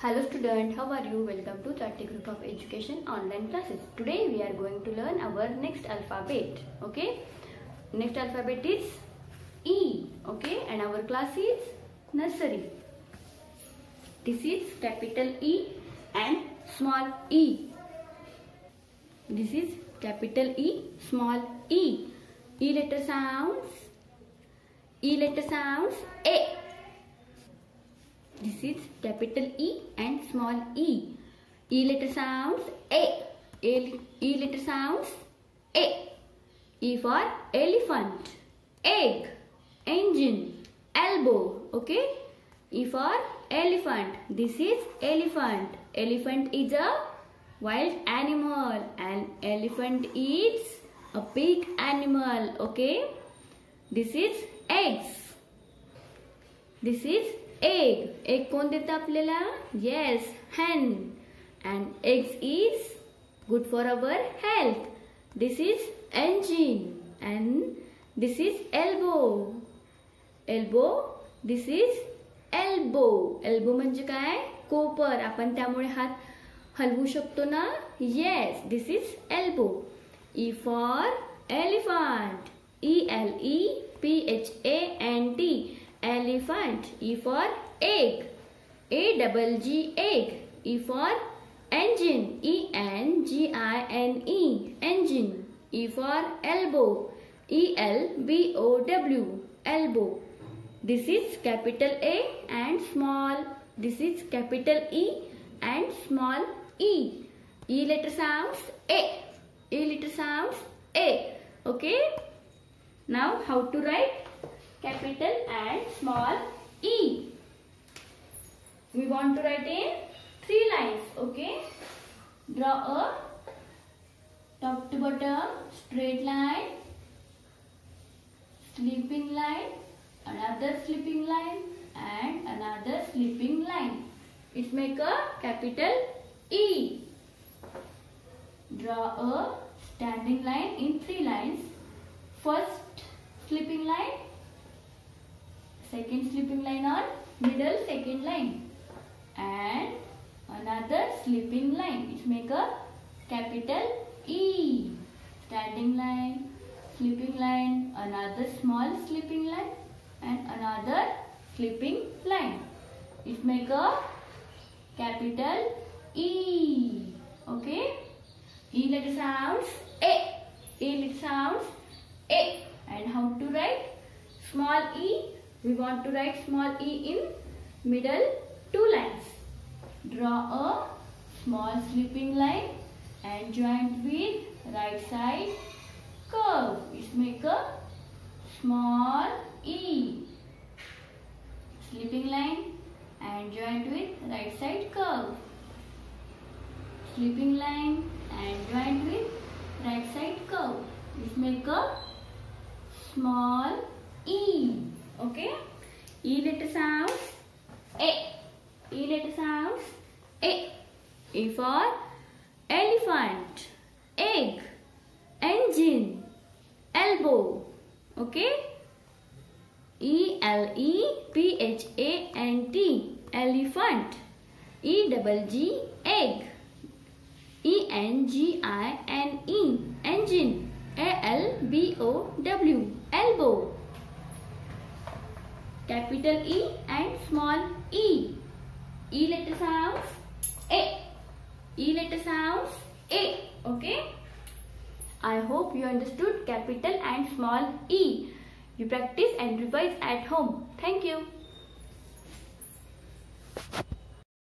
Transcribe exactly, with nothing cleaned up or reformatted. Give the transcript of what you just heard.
Hello student, how are you? Welcome to Chatty Group of Education online classes. Today we are going to learn our next alphabet. Okay, next alphabet is E. Okay, and our class is nursery. This is capital E and small e. This is capital E, small e. E letter sounds. E letter sounds A. This is capital E and small e. E letter sounds A. A E letter sounds A. E for elephant, egg, engine, elbow. Okay. E for elephant. This is elephant. Elephant is a wild animal and elephant eats a big animal. Okay. This is eggs. This is egg. Egg कोण देता आपल्याला? Yes, hen. And eggs is good for our health. This is engine and this is elbow. Elbow. This is elbow. Elbow म्हणजे काय? कोपर. आपण त्यामुळे हात हलवू शकतो ना? Yes, this is elbow. E for elephant. E L E P H A N T. Elephant. E for egg. A double G egg. E for engine. E N G I N E. Engine. E for elbow. E L B O W. Elbow. This is capital A and small. This is capital E and small e. E letter sounds A. E letter sounds A. Okay. Now how to write capital and small e. We want to write in three lines. Okay. Draw a top to bottom straight line, sleeping line, another sleeping line and another sleeping line. It make a capital E. Draw a standing line in three lines. First sleeping line, second sleeping line on middle second line and another sleeping line. It make a capital E. Standing line, sleeping line, another small sleeping line and another sleeping line. It make a capital E. Okay. E letter sounds A. E letter sounds A. And how to write small e? We want to write small e in middle two lines. Draw a small sleeping line and joint with right side curve. It make a small e. Sleeping line and joint with right side curve. Sleeping line and joint with right side curve. It make a small e. Okay. E letter sounds A. E letter sounds A. E for elephant, egg, engine, elbow. Okay. E L E P H A N T. Elephant. E double G egg. E N G I N E. Engine. A L B O W. Elbow. Capital E and small e. E letter sounds A. E letter sounds A. Okay. I hope you understood capital and small e. You practice and revise at home. Thank you.